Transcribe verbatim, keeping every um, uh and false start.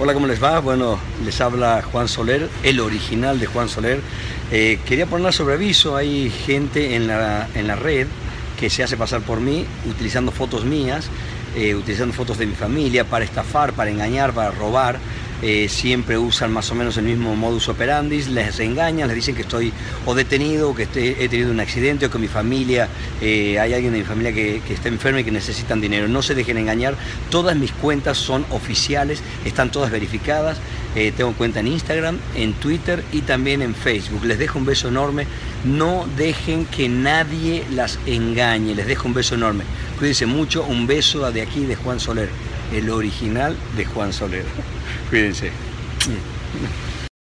Hola, ¿cómo les va? Bueno, les habla Juan Soler, el original de Juan Soler. Eh, quería poner sobre aviso, hay gente en la, en la red que se hace pasar por mí utilizando fotos mías, eh, utilizando fotos de mi familia para estafar, para engañar, para robar. Eh, siempre usan más o menos el mismo modus operandi, les engañan, les dicen que estoy o detenido, o que estoy, he tenido un accidente, o que mi familia, eh, hay alguien de mi familia que, que está enfermo y que necesitan dinero. No se dejen engañar, todas mis cuentas son oficiales, están todas verificadas. Eh, tengo cuenta en Instagram, en Twitter y también en Facebook. Les dejo un beso enorme, no dejen que nadie las engañe, les dejo un beso enorme. Cuídense mucho, un beso de aquí de Juan Soler, el original de Juan Soler. Cuídense.